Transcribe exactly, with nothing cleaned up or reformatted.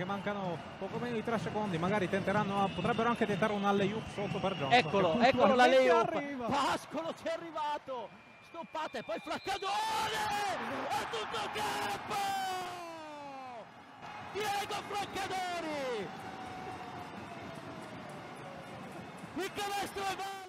mancano poco meno di tre secondi, magari tenteranno, potrebbero anche tentare un alley-oop sotto per Johnson. Eccolo, eccolo l'alley-oop. Pascolo ci è arrivato. Stoppata e poi Fraccadore! A tutto campo! Diego Fraccadori! Il canestro è